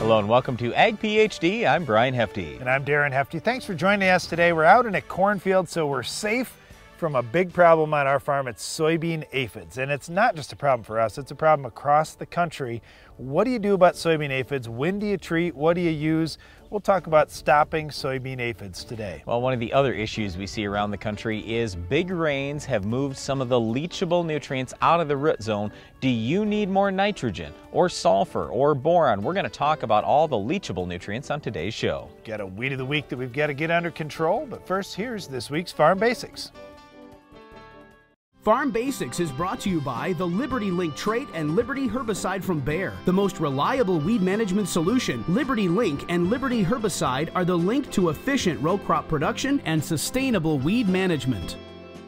Hello and welcome to Ag PhD. I'm Darren Hefty. And I'm Darren Hefty. Thanks for joining us today. We're out in a cornfield, so we're safe from a big problem on our farm. It's soybean aphids. And it's not just a problem for us, it's a problem across the country. What do you do about soybean aphids? When do you treat? What do you use? We'll talk about stopping soybean aphids today. Well, one of the other issues we see around the country is big rains have moved some of the leachable nutrients out of the root zone. Do you need more nitrogen or sulfur or boron? We're going to talk about all the leachable nutrients on today's show. Got a weed of the week that we've got to get under control, but first, here's this week's Farm Basics. Farm Basics is brought to you by the Liberty Link trait and Liberty herbicide from Bayer. The most reliable weed management solution, Liberty Link and Liberty herbicide are the link to efficient row crop production and sustainable weed management.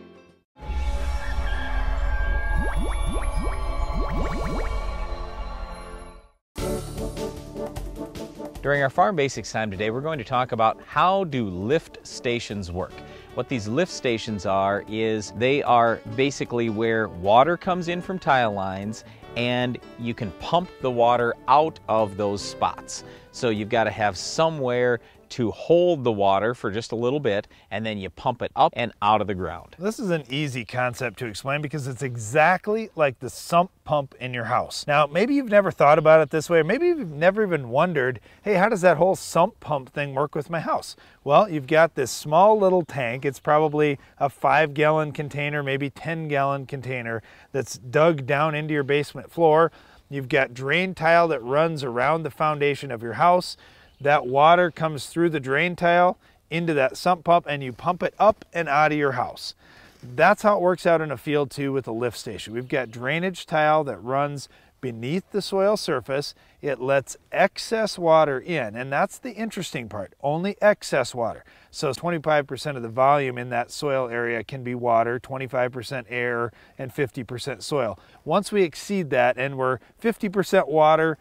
During our Farm Basics time today, we're going to talk about how do lift stations work. What these lift stations are is they are basically where water comes in from tile lines and you can pump the water out of those spots. So you've got to have somewhere to hold the water for just a little bit, and then you pump it up and out of the ground. This is an easy concept to explain because it's exactly like the sump pump in your house. Now, maybe you've never thought about it this way, or maybe you've never even wondered, hey, how does that whole sump pump thing work with my house? Well, you've got this small little tank. It's probably a 5-gallon container, maybe 10-gallon container that's dug down into your basement floor. You've got drain tile that runs around the foundation of your house. That water comes through the drain tile into that sump pump and you pump it up and out of your house. That's how it works out in a field too with a lift station. We've got drainage tile that runs beneath the soil surface. It lets excess water in, and that's the interesting part, only excess water. So 25% of the volume in that soil area can be water, 25% air, and 50% soil. Once we exceed that and we're 50% water,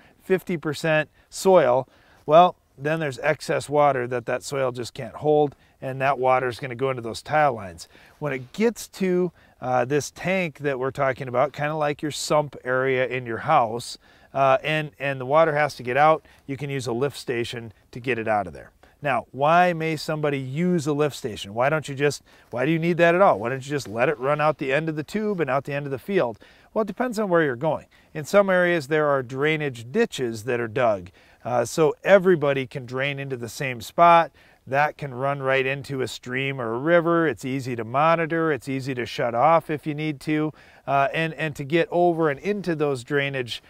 50% soil, well, then there's excess water that soil just can't hold, and that water is going to go into those tile lines. When it gets to this tank that we're talking about, kind of like your sump area in your house, and the water has to get out, you can use a lift station to get it out of there. Now, why may somebody use a lift station? Why do you need that at all? Why don't you just let it run out the end of the tube and out the end of the field? Well, it depends on where you're going. In some areas, there are drainage ditches that are dug. So everybody can drain into the same spot. That can run right into a stream or a river. It's easy to monitor. It's easy to shut off if you need to. And to get over and into those drainage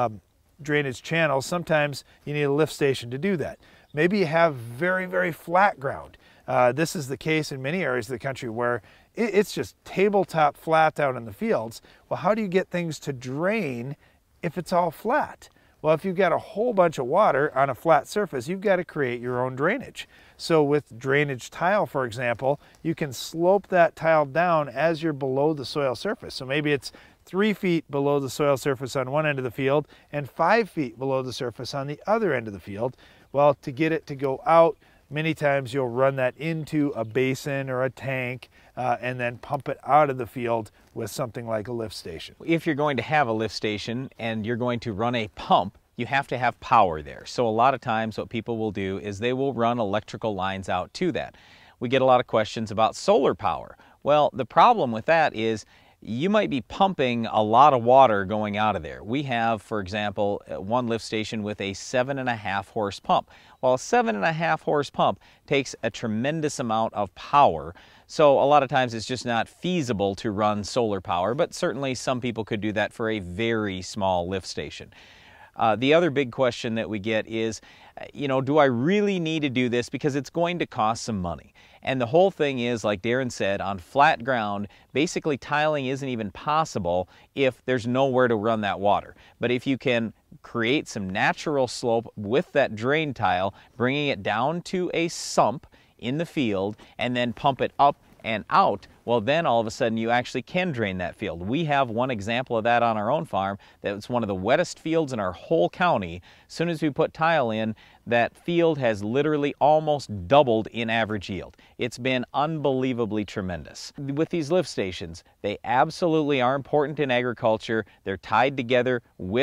channels, sometimes you need a lift station to do that. Maybe you have very, very flat ground. This is the case in many areas of the country where it's just tabletop flat out in the fields. Well, how do you get things to drain if it's all flat? Well, if you've got a whole bunch of water on a flat surface, you've got to create your own drainage. So with drainage tile, for example, you can slope that tile down as you're below the soil surface. So maybe it's 3 feet below the soil surface on one end of the field and 5 feet below the surface on the other end of the field. Well, to get it to go out, many times you'll run that into a basin or a tank and then pump it out of the field with something like a lift station. If you're going to have a lift station and you're going to run a pump, you have to have power there. So a lot of times what people will do is they will run electrical lines out to that. We get a lot of questions about solar power. Well, the problem with that is you might be pumping a lot of water going out of there. We have, for example, one lift station with a 7.5 horse pump. Well, a 7.5 horse pump takes a tremendous amount of power. So a lot of times it's just not feasible to run solar power, but certainly some people could do that for a very small lift station. The other big question that we get is, do I really need to do this because it's going to cost some money? And the whole thing is, like Darren said, on flat ground, basically tiling isn't even possible if there's nowhere to run that water. But if you can create some natural slope with that drain tile, bringing it down to a sump in the field and then pump it up and out, well, then all of a sudden you actually can drain that field. We have one example of that on our own farm. That's one of the wettest fields in our whole county. As soon as we put tile in, that field has literally almost doubled in average yield. It's been unbelievably tremendous. With these lift stations, they absolutely are important in agriculture. They're tied together with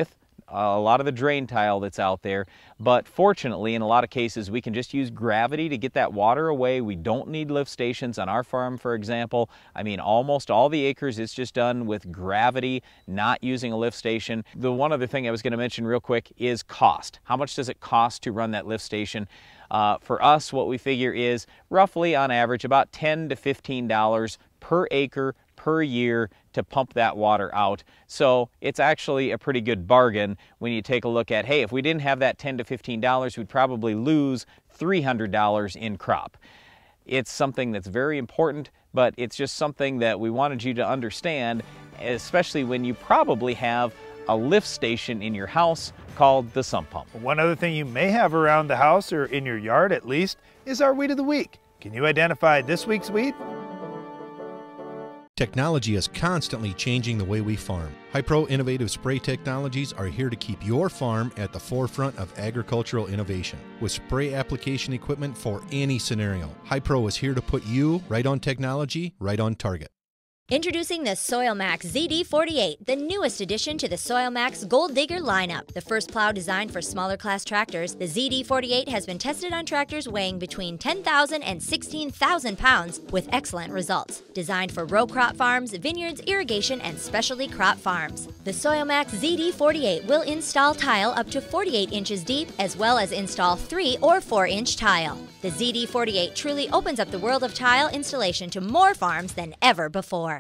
a lot of the drain tile that's out there. But fortunately, in a lot of cases, we can just use gravity to get that water away. We don't need lift stations on our farm, for example. I mean, almost all the acres, it's just done with gravity, not using a lift station. The one other thing I was going to mention real quick is cost. How much does it cost to run that lift station? For us, what we figure is roughly on average about $10 to $15 per acre per year to pump that water out. So it's actually a pretty good bargain when you take a look at, hey, if we didn't have that $10 to $15, we'd probably lose $300 in crop. It's something that's very important, but it's just something that we wanted you to understand, especially when you probably have a lift station in your house called the sump pump. One other thing you may have around the house, or in your yard at least, is our weed of the week. Can you identify this week's weed? Technology is constantly changing the way we farm. Hi-Pro innovative spray technologies are here to keep your farm at the forefront of agricultural innovation. With spray application equipment for any scenario, Hi-Pro is here to put you right on technology, right on target. Introducing the SoilMax ZD48, the newest addition to the SoilMax Gold Digger lineup. The first plow designed for smaller class tractors, the ZD48 has been tested on tractors weighing between 10,000 and 16,000 pounds with excellent results. Designed for row crop farms, vineyards, irrigation, and specialty crop farms. The SoilMax ZD48 will install tile up to 48 inches deep, as well as install 3 or 4-inch tile. The ZD48 truly opens up the world of tile installation to more farms than ever before.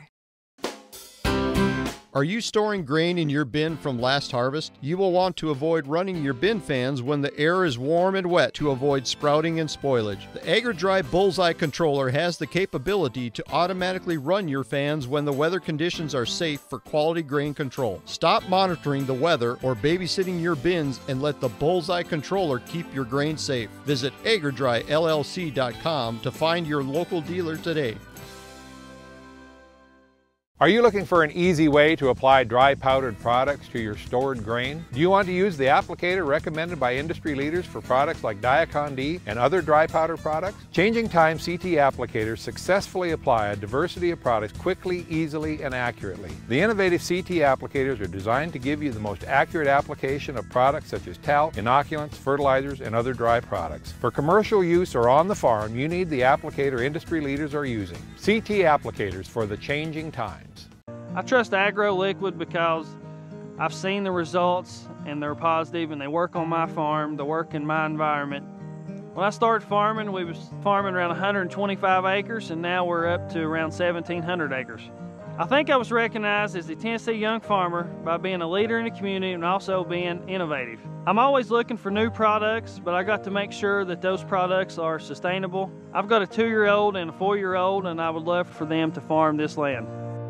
Are you storing grain in your bin from last harvest? You will want to avoid running your bin fans when the air is warm and wet to avoid sprouting and spoilage. The AgriDry Bullseye Controller has the capability to automatically run your fans when the weather conditions are safe for quality grain control. Stop monitoring the weather or babysitting your bins and let the Bullseye Controller keep your grain safe. Visit agridryllc.com to find your local dealer today. Are you looking for an easy way to apply dry powdered products to your stored grain? Do you want to use the applicator recommended by industry leaders for products like Diacon-D and other dry powder products? Changing Time CT applicators successfully apply a diversity of products quickly, easily, and accurately. The innovative CT applicators are designed to give you the most accurate application of products such as talc, inoculants, fertilizers, and other dry products. For commercial use or on the farm, you need the applicator industry leaders are using. CT applicators for the changing times. I trust Agro Liquid because I've seen the results and they're positive and they work on my farm, they work in my environment. When I started farming, we was farming around 125 acres and now we're up to around 1,700 acres. I think I was recognized as the Tennessee Young Farmer by being a leader in the community and also being innovative. I'm always looking for new products, but I got to make sure that those products are sustainable. I've got a 2-year-old and a 4-year-old and I would love for them to farm this land.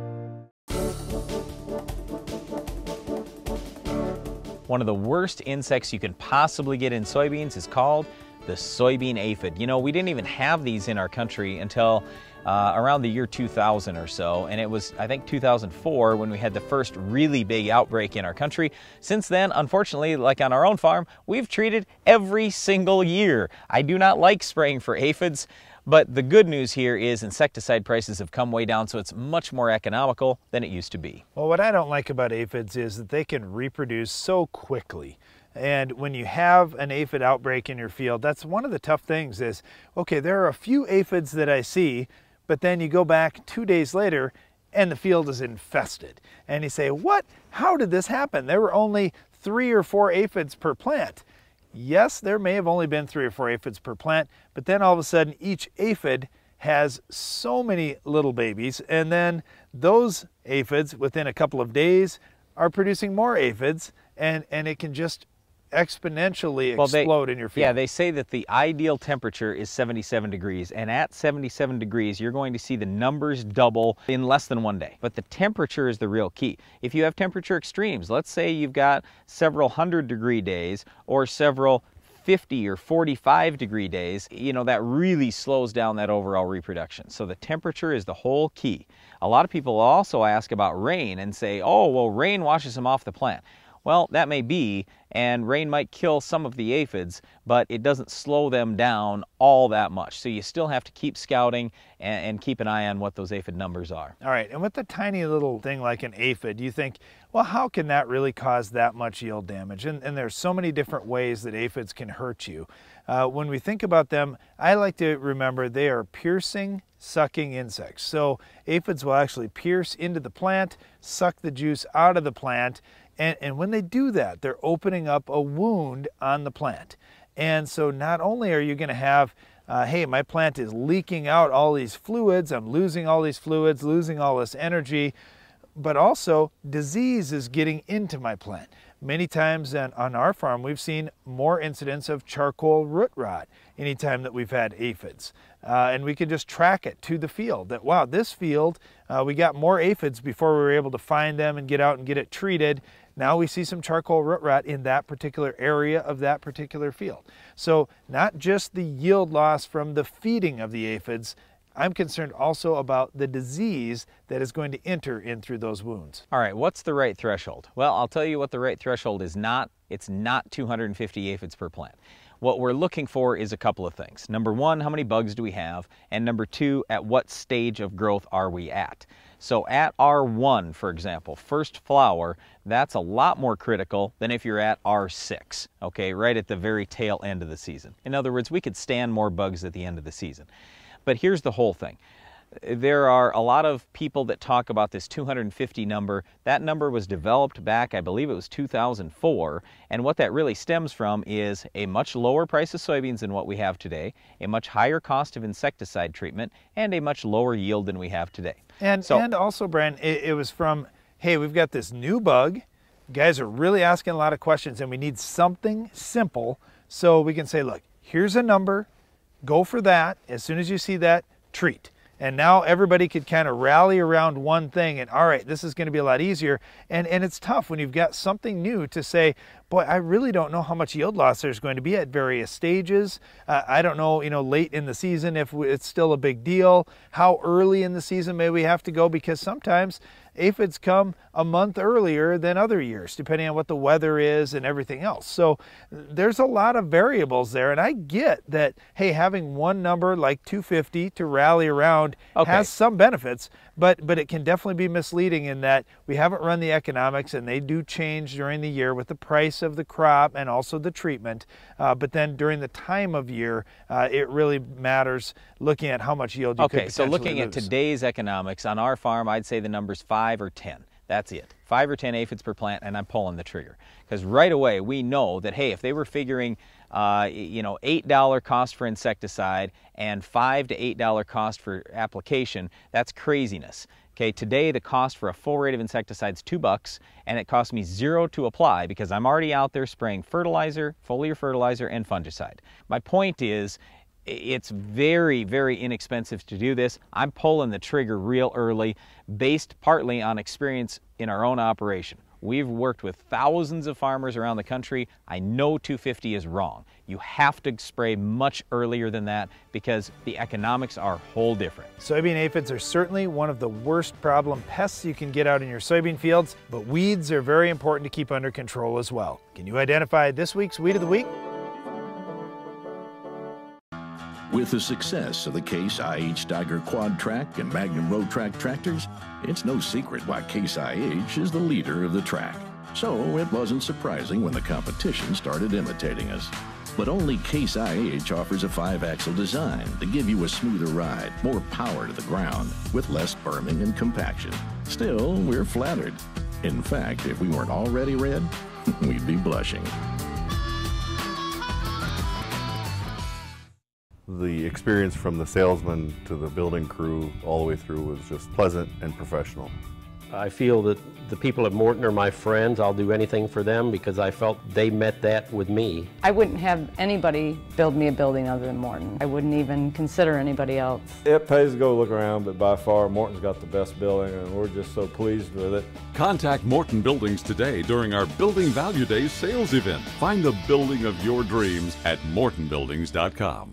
One of the worst insects you can possibly get in soybeans is called the soybean aphid. You know, we didn't even have these in our country until around the year 2000 or so, and it was, I think, 2004 when we had the first really big outbreak in our country. Since then, unfortunately, like on our own farm, we've treated every single year. I do not like spraying for aphids, but the good news here is insecticide prices have come way down, so it's much more economical than it used to be. Well, what I don't like about aphids is that they can reproduce so quickly. And when you have an aphid outbreak in your field, that's one of the tough things is, okay, there are a few aphids that I see, but then you go back 2 days later and the field is infested. And you say, what? How did this happen? There were only 3 or 4 aphids per plant. Yes, there may have only been 3 or 4 aphids per plant, but then all of a sudden each aphid has so many little babies, and then those aphids within a couple of days are producing more aphids, and it can just exponentially explode in your field. Yeah, they say that the ideal temperature is 77 degrees, and at 77 degrees you're going to see the numbers double in less than 1 day. But the temperature is the real key. If you have temperature extremes, let's say you've got several 100-degree days or several 50 or 45 degree days, you know, that really slows down that overall reproduction. So the temperature is the whole key. A lot of people also ask about rain and say, oh, well, rain washes them off the plant. Well, that may be, and rain might kill some of the aphids, but it doesn't slow them down all that much. So you still have to keep scouting and keep an eye on what those aphid numbers are. All right, and with a tiny little thing like an aphid, you think, well, how can that really cause that much yield damage? And there's so many different ways that aphids can hurt you. When we think about them, I like to remember they are piercing, sucking insects. So aphids will actually pierce into the plant, suck the juice out of the plant, and when they do that, they're opening up a wound on the plant. And so not only are you going to have, hey, my plant is leaking out all these fluids, I'm losing all these fluids, losing all this energy, but also disease is getting into my plant. Many times on our farm, we've seen more incidents of charcoal root rot anytime that we've had aphids. And we can just track it to the field that, wow, this field, we got more aphids before we were able to find them and get out and get it treated. Now we see some charcoal root rot in that particular area of that particular field. So not just the yield loss from the feeding of the aphids, I'm concerned also about the disease that is going to enter in through those wounds. All right, what's the right threshold? Well, I'll tell you what the right threshold is not. It's not 250 aphids per plant. What we're looking for is a couple of things. Number one, how many bugs do we have? And number two, at what stage of growth are we at? So at R1, for example, first flower, that's a lot more critical than if you're at R6, okay, right at the very tail end of the season. In other words, we could stand more bugs at the end of the season. But here's the whole thing. There are a lot of people that talk about this 250 number. That number was developed back, I believe it was 2004, and what that really stems from is a much lower price of soybeans than what we have today, a much higher cost of insecticide treatment, and a much lower yield than we have today. And also, Brian, it was from, hey, we've got this new bug, guys are really asking a lot of questions, and we need something simple so we can say, look, here's a number, go for that. As soon as you see that, treat. And now everybody could kind of rally around one thing and, all right, this is going to be a lot easier. And it's tough when you've got something new to say, boy, I really don't know how much yield loss there's going to be at various stages. I don't know, late in the season if it's still a big deal. How early in the season may we have to go? Because sometimes aphids come a month earlier than other years, depending on what the weather is and everything else. So there's a lot of variables there. And I get that, hey, having one number like 250 to rally around has some benefits, but it can definitely be misleading in that we haven't run the economics, and they do change during the year with the price of the crop and also the treatment. But then during the time of year, it really matters looking at how much yield you could potentially so looking lose. at today's economics, on our farm, I'd say the number's 5 or 10. That's it. 5 or 10 aphids per plant, and I'm pulling the trigger. Because right away, we know that, hey, if they were figuring, $8 cost for insecticide and $5 to $8 cost for application, that's craziness. Okay, today the cost for a full rate of insecticide is $2, and it costs me $0 to apply because I'm already out there spraying fertilizer, foliar fertilizer, and fungicide. My point is, it's very, very inexpensive to do this. I'm pulling the trigger real early, based partly on experience in our own operation. We've worked with thousands of farmers around the country. I know 250 is wrong. You have to spray much earlier than that because the economics are whole different. Soybean aphids are certainly one of the worst problem pests you can get out in your soybean fields, but weeds are very important to keep under control as well. Can you identify this week's Weed of the Week? With the success of the Case IH Tiger Quad Track and Magnum Road Track tractors, it's no secret why Case IH is the leader of the track. So it wasn't surprising when the competition started imitating us. But only Case IH offers a 5-axle design to give you a smoother ride, more power to the ground, with less berming and compaction. Still, we're flattered. In fact, if we weren't already red, we'd be blushing. The experience from the salesman to the building crew all the way through was just pleasant and professional. I feel that the people at Morton are my friends. I'll do anything for them because I felt they met that with me. I wouldn't have anybody build me a building other than Morton. I wouldn't even consider anybody else. It pays to go look around, but by far Morton's got the best building and we're just so pleased with it. Contact Morton Buildings today during our Building Value Day sales event. Find the building of your dreams at mortonbuildings.com.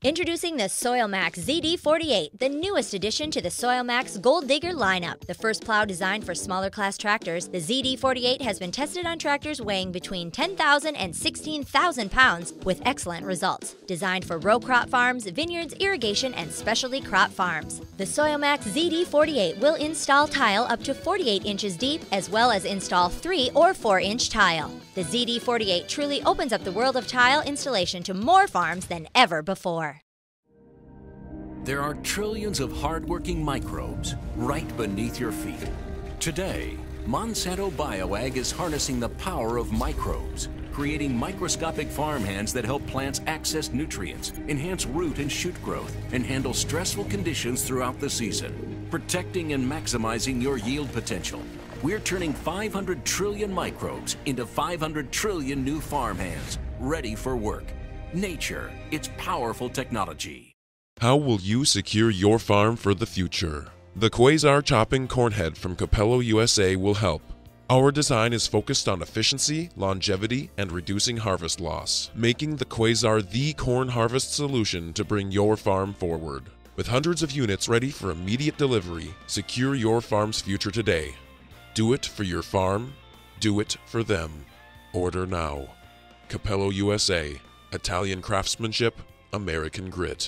Introducing the SoilMax ZD48, the newest addition to the SoilMax Gold Digger lineup. The first plow designed for smaller class tractors, the ZD48 has been tested on tractors weighing between 10,000 and 16,000 pounds with excellent results. Designed for row crop farms, vineyards, irrigation, and specialty crop farms. The SoilMax ZD48 will install tile up to 48 inches deep, as well as install 3 or 4-inch tile. The ZD48 truly opens up the world of tile installation to more farms than ever before. There are trillions of hardworking microbes right beneath your feet. Today, Monsanto BioAg is harnessing the power of microbes, creating microscopic farmhands that help plants access nutrients, enhance root and shoot growth, and handle stressful conditions throughout the season, protecting and maximizing your yield potential. We're turning 500 trillion microbes into 500 trillion new farmhands, ready for work. Nature, it's powerful technology. How will you secure your farm for the future? The Quasar Chopping Corn Head from Capello USA will help. Our design is focused on efficiency, longevity, and reducing harvest loss, making the Quasar the corn harvest solution to bring your farm forward. With hundreds of units ready for immediate delivery, secure your farm's future today. Do it for your farm. Do it for them. Order now. Capello USA. Italian craftsmanship, American grit.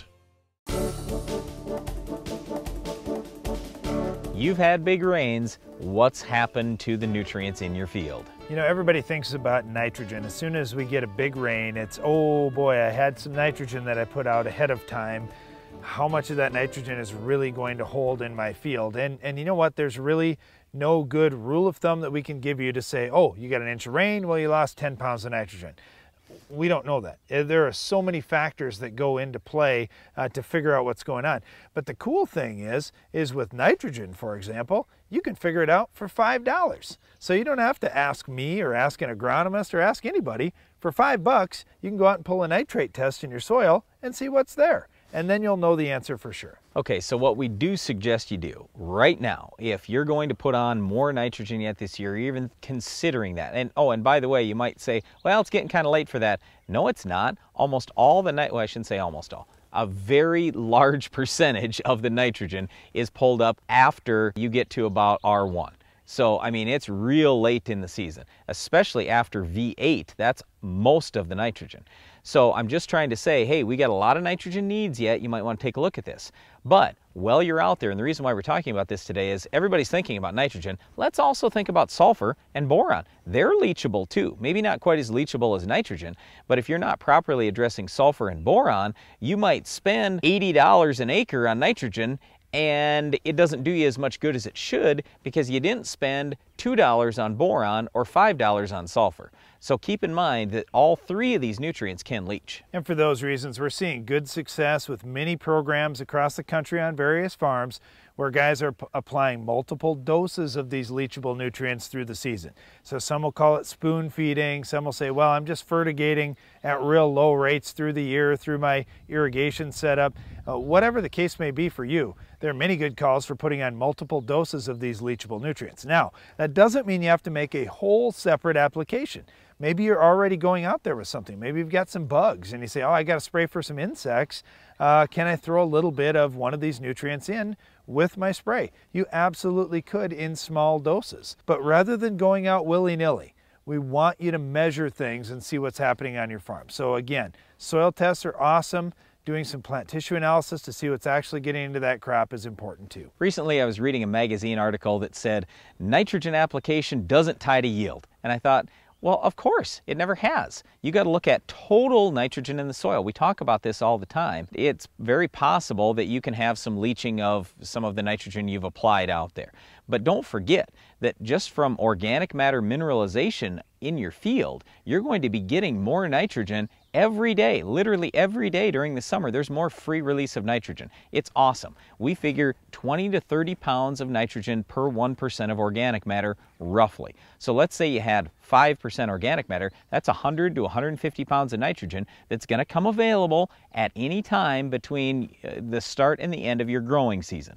You've had big rains. What's happened to the nutrients in your field? You know, everybody thinks about nitrogen. As soon as we get a big rain, it's, oh boy, I had some nitrogen that I put out ahead of time. How much of that nitrogen is really going to hold in my field? And you know what? There's really no good rule of thumb that we can give you to say, oh, you got an inch of rain, well, you lost 10 pounds of nitrogen. We don't know that. There are so many factors that go into play to figure out what's going on. But the cool thing is with nitrogen, for example, you can figure it out for $5. So you don't have to ask me or ask an agronomist or ask anybody. For $5, you can go out and pull a nitrate test in your soil and see what's there. And then you'll know the answer for sure. Okay, so what we do suggest you do right now, if you're going to put on more nitrogen yet this year, you're even considering that. And oh, and by the way, you might say, well, it's getting kind of late for that. No, it's not. Almost all the well, I shouldn't say almost all. A very large percentage of the nitrogen is pulled up after you get to about R1. So, I mean, it's real late in the season, especially after V8. That's most of the nitrogen. So I'm just trying to say, hey, we got a lot of nitrogen needs yet. You might want to take a look at this. But while you're out there, and the reason why we're talking about this today is everybody's thinking about nitrogen. Let's also think about sulfur and boron. They're leachable too. Maybe not quite as leachable as nitrogen, but if you're not properly addressing sulfur and boron, you might spend $80 an acre on nitrogen and it doesn't do you as much good as it should because you didn't spend $2 on boron or $5 on sulfur. So keep in mind that all three of these nutrients can leach. And for those reasons, we're seeing good success with many programs across the country on various farms where guys are applying multiple doses of these leachable nutrients through the season. So some will call it spoon feeding, some will say, well, I'm just fertigating at real low rates through the year through my irrigation setup. Whatever the case may be for you, there are many good calls for putting on multiple doses of these leachable nutrients. Now, that doesn't mean you have to make a whole separate application. Maybe you're already going out there with something. Maybe you've got some bugs and you say, oh, I got to spray for some insects. Can I throw a little bit of one of these nutrients in with my spray? You absolutely could in small doses. But rather than going out willy-nilly, we want you to measure things and see what's happening on your farm. So again, soil tests are awesome. Doing some plant tissue analysis to see what's actually getting into that crop is important too. Recently I was reading a magazine article that said nitrogen application doesn't tie to yield. And I thought, well, of course, it never has. You got to look at total nitrogen in the soil. We talk about this all the time. It's very possible that you can have some leaching of some of the nitrogen you've applied out there. But don't forget that just from organic matter mineralization in your field, you're going to be getting more nitrogen every day, literally every day during the summer. There's more free release of nitrogen. It's awesome. We figure 20 to 30 pounds of nitrogen per 1% of organic matter, roughly. So let's say you had 5% organic matter, that's 100 to 150 pounds of nitrogen that's going to come available at any time between the start and the end of your growing season.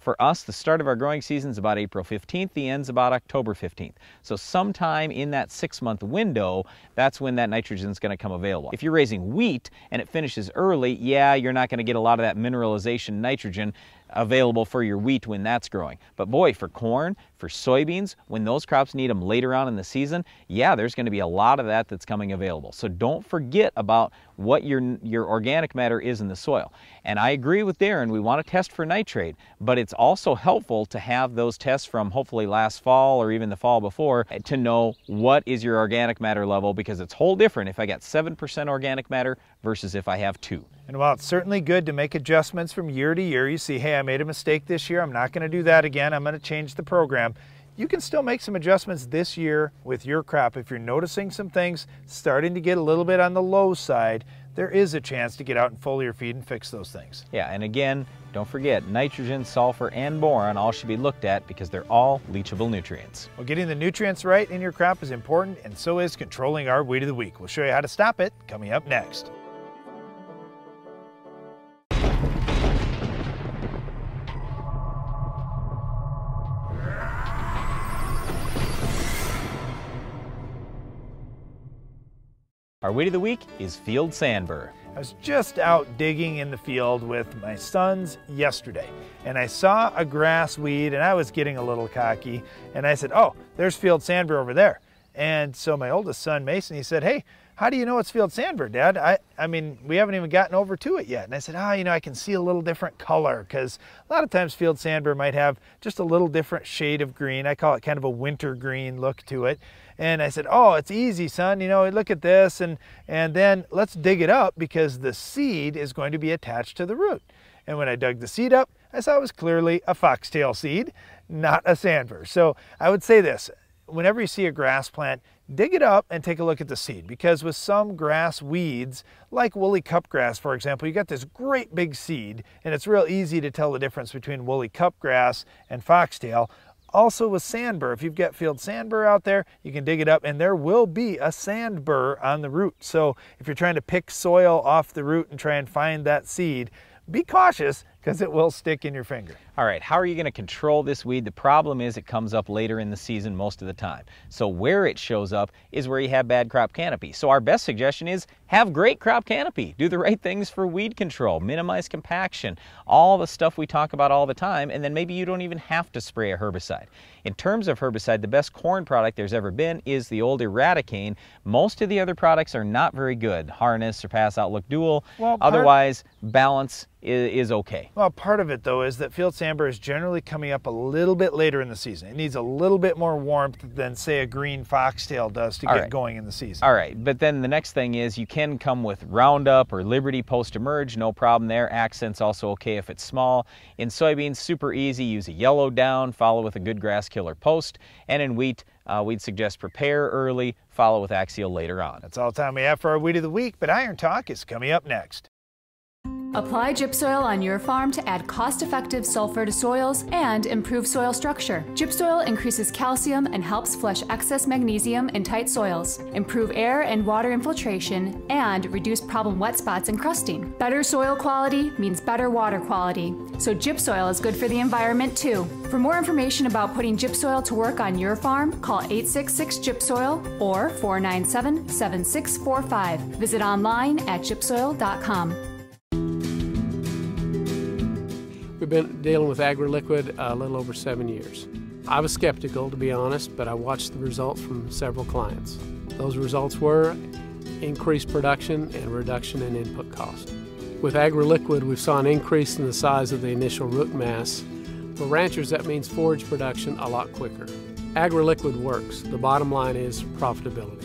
For us, the start of our growing season is about April 15th, the end's about October 15th. So sometime in that 6-month window, that's when that nitrogen is going to come available. If you're raising wheat and it finishes early, yeah, you're not going to get a lot of that mineralization nitrogen available for your wheat when that's growing. But boy, for corn, for soybeans, when those crops need them later on in the season, yeah, there's going to be a lot of that that's coming available. So don't forget about what your organic matter is in the soil. And I agree with Darren, we want to test for nitrate, but it's also helpful to have those tests from hopefully last fall or even the fall before to know what is your organic matter level, because it's whole different if I got 7% organic matter versus if I have 2. And while it's certainly good to make adjustments from year to year, you see, hey, I made a mistake this year, I'm not going to do that again, I'm going to change the program. You can still make some adjustments this year with your crop. If you're noticing some things starting to get a little bit on the low side, there is a chance to get out and foliar feed and fix those things. Yeah, and again, don't forget, nitrogen, sulfur, and boron all should be looked at because they're all leachable nutrients. Well, getting the nutrients right in your crop is important, and so is controlling our weed of the week. We'll show you how to stop it coming up next. Our weed of the week is field sandbur. I was just out digging in the field with my sons yesterday, and I saw a grass weed, and I was getting a little cocky, and I said, oh, there's field sandbur over there. And so my oldest son, Mason, he said, hey, how do you know it's field sandbur, Dad? I mean, we haven't even gotten over to it yet. And I said, you know, I can see a little different color, because a lot of times field sandbur might have just a little different shade of green. I call it kind of a winter green look to it. And I said, oh, it's easy, son. You know, look at this. And then let's dig it up, because the seed is going to be attached to the root. And when I dug the seed up, I saw it was clearly a foxtail seed, not a sandbur. So I would say this, whenever you see a grass plant, dig it up and take a look at the seed, because with some grass weeds, like woolly cupgrass, for example, you got this great big seed, and it's real easy to tell the difference between woolly cupgrass and foxtail. Also with sandbur, if you've got field sandbur out there, you can dig it up and there will be a sandbur on the root. So if you're trying to pick soil off the root and try and find that seed, be cautious, because it will stick in your finger. All right, how are you going to control this weed? The problem is it comes up later in the season most of the time. So where it shows up is where you have bad crop canopy. So our best suggestion is have great crop canopy. Do the right things for weed control, minimize compaction, all the stuff we talk about all the time, and then maybe you don't even have to spray a herbicide. In terms of herbicide, the best corn product there's ever been is the old Eradicane. Most of the other products are not very good. Harness, Surpass, Outlook Dual. Well, otherwise, Balance is okay. Well, part of it though is that field sandbur is generally coming up a little bit later in the season. It needs a little bit more warmth than say a green foxtail does to get going in the season. All right, but then the next thing is you can come with Roundup or Liberty post-emerge, no problem there. Accent's also okay if it's small. In soybeans, super easy, use a yellow down, follow with a good grass killer post. And in wheat, we'd suggest Prepare early, follow with Axial later on. That's all the time we have for our weed of the week, but Iron Talk is coming up next. Apply Gypsoil on your farm to add cost-effective sulfur to soils and improve soil structure. Gypsoil increases calcium and helps flush excess magnesium in tight soils, improve air and water infiltration, and reduce problem wet spots and crusting. Better soil quality means better water quality, so Gypsoil is good for the environment too. For more information about putting Gypsoil to work on your farm, call 866-GYPSOIL or 497-7645. Visit online at gypsoil.com. We've been dealing with AgriLiquid a little over 7 years. I was skeptical, to be honest, but I watched the results from several clients. Those results were increased production and reduction in input cost. With AgriLiquid, we saw an increase in the size of the initial root mass. For ranchers, that means forage production a lot quicker. AgriLiquid works. The bottom line is profitability.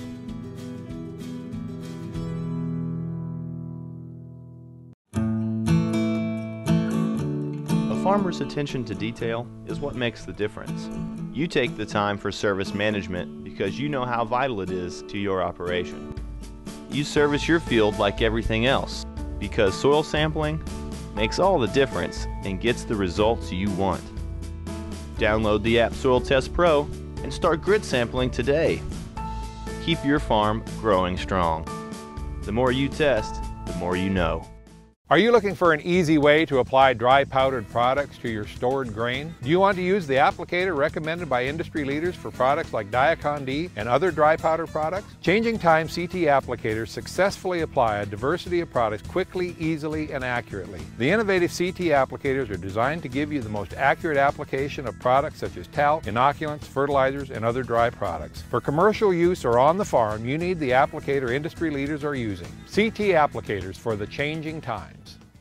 A farmer's attention to detail is what makes the difference. You take the time for service management because you know how vital it is to your operation. You service your field like everything else because soil sampling makes all the difference and gets the results you want. Download the app Soil Test Pro and start grid sampling today. Keep your farm growing strong. The more you test, the more you know. Are you looking for an easy way to apply dry powdered products to your stored grain? Do you want to use the applicator recommended by industry leaders for products like Diacon-D and other dry powder products? Changing Time CT applicators successfully apply a diversity of products quickly, easily, and accurately. The innovative CT applicators are designed to give you the most accurate application of products such as talc, inoculants, fertilizers, and other dry products. For commercial use or on the farm, you need the applicator industry leaders are using. CT applicators for the changing times.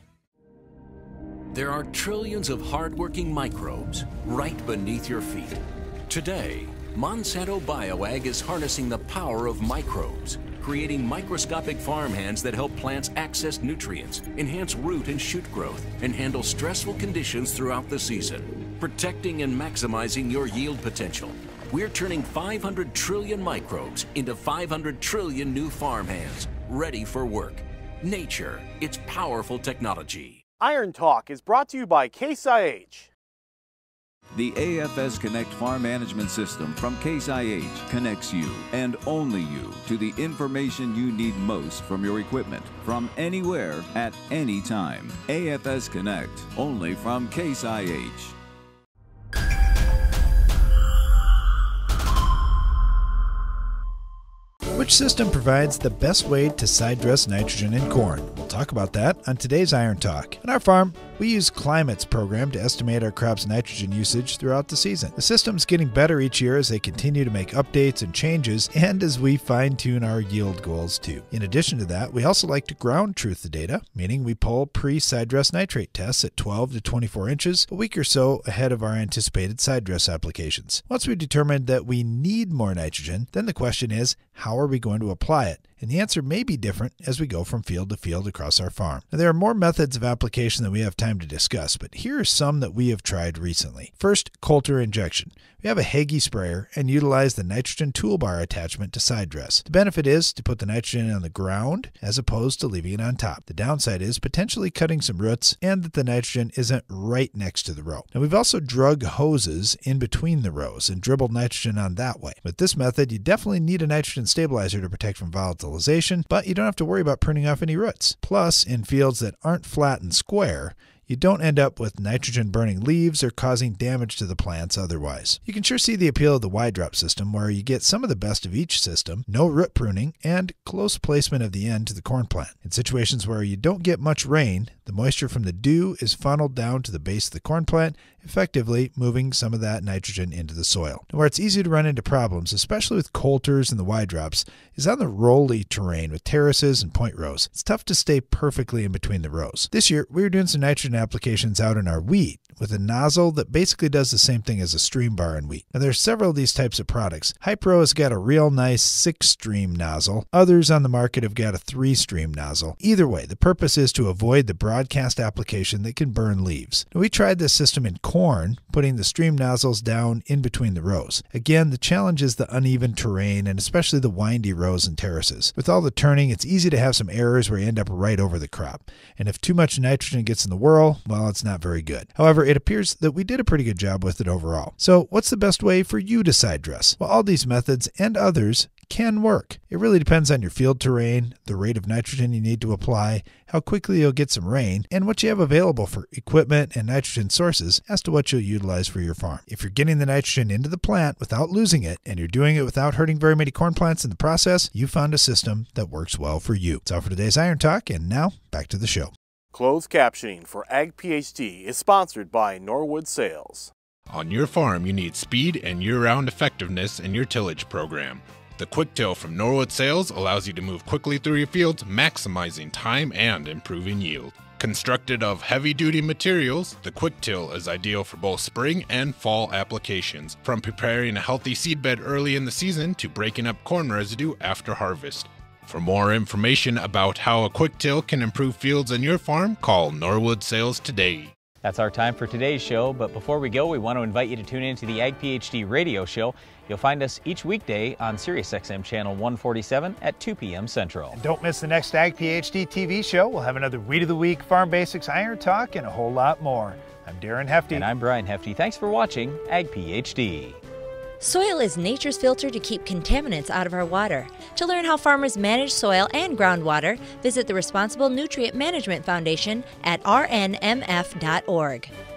There are trillions of hardworking microbes right beneath your feet. Today, Monsanto BioAg is harnessing the power of microbes, creating microscopic farmhands that help plants access nutrients, enhance root and shoot growth, and handle stressful conditions throughout the season, protecting and maximizing your yield potential. We're turning 500 trillion microbes into 500 trillion new farmhands, ready for work. Nature, it's powerful technology. Iron Talk is brought to you by Case IH. The AFS Connect Farm Management System from Case IH connects you, and only you, to the information you need most from your equipment, from anywhere, at any time. AFS Connect, only from Case IH. Which system provides the best way to side dress nitrogen in corn? We'll talk about that on today's Iron Talk. On our farm, we use Climate's program to estimate our crop's nitrogen usage throughout the season. The system's getting better each year as they continue to make updates and changes, and as we fine-tune our yield goals too. In addition to that, we also like to ground truth the data, meaning we pull pre-side dress nitrate tests at 12 to 24 inches, a week or so ahead of our anticipated side dress applications. Once we determine that we need more nitrogen, then the question is, how are we going to apply it? And the answer may be different as we go from field to field across our farm. Now, there are more methods of application than we have time to discuss, but here are some that we have tried recently. First, Coulter injection. We have a Hagie sprayer and utilize the nitrogen toolbar attachment to side dress. The benefit is to put the nitrogen on the ground as opposed to leaving it on top. The downside is potentially cutting some roots and that the nitrogen isn't right next to the row. Now, we've also drug hoses in between the rows and dribbled nitrogen on that way. With this method, you definitely need a nitrogen stabilizer to protect from volatilization, but you don't have to worry about pruning off any roots. Plus, in fields that aren't flat and square, you don't end up with nitrogen burning leaves or causing damage to the plants otherwise. You can sure see the appeal of the wide drop system, where you get some of the best of each system, no root pruning, and close placement of the end to the corn plant. In situations where you don't get much rain, the moisture from the dew is funneled down to the base of the corn plant, effectively moving some of that nitrogen into the soil. Now, where it's easy to run into problems, especially with coulters and the wide drops, is on the rolly terrain with terraces and point rows. It's tough to stay perfectly in between the rows. This year, we were doing some nitrogen applications out in our wheat with a nozzle that basically does the same thing as a stream bar in wheat. Now, there's several of these types of products. Hypro has got a real nice 6-stream nozzle. Others on the market have got a 3-stream nozzle. Either way, the purpose is to avoid the broadcast application that can burn leaves. Now, we tried this system in corn, putting the stream nozzles down in between the rows. Again, the challenge is the uneven terrain and especially the windy rows and terraces. With all the turning, it's easy to have some errors where you end up right over the crop. And if too much nitrogen gets in the whirl, well, it's not very good. However, it appears that we did a pretty good job with it overall. So what's the best way for you to side dress? Well, all these methods and others can work. It really depends on your field terrain, the rate of nitrogen you need to apply, how quickly you'll get some rain, and what you have available for equipment and nitrogen sources as to what you'll utilize for your farm. If you're getting the nitrogen into the plant without losing it, and you're doing it without hurting very many corn plants in the process, you found a system that works well for you. That's all for today's Iron Talk, and now back to the show. Closed captioning for Ag PhD is sponsored by Norwood Sales. On your farm, you need speed and year-round effectiveness in your tillage program. The Quick Till from Norwood Sales allows you to move quickly through your fields, maximizing time and improving yield. Constructed of heavy-duty materials, the Quick Till is ideal for both spring and fall applications, from preparing a healthy seedbed early in the season to breaking up corn residue after harvest. For more information about how a Quick Till can improve fields on your farm, call Norwood Sales today. That's our time for today's show, but before we go, we want to invite you to tune in to the Ag PhD radio show. You'll find us each weekday on SiriusXM channel 147 at 2 p.m. Central. And don't miss the next Ag PhD TV show. We'll have another Weed of the Week, Farm Basics, Iron Talk, and a whole lot more. I'm Darren Hefty. And I'm Brian Hefty. Thanks for watching Ag PhD. Soil is nature's filter to keep contaminants out of our water. To learn how farmers manage soil and groundwater, visit the Responsible Nutrient Management Foundation at rnmf.org.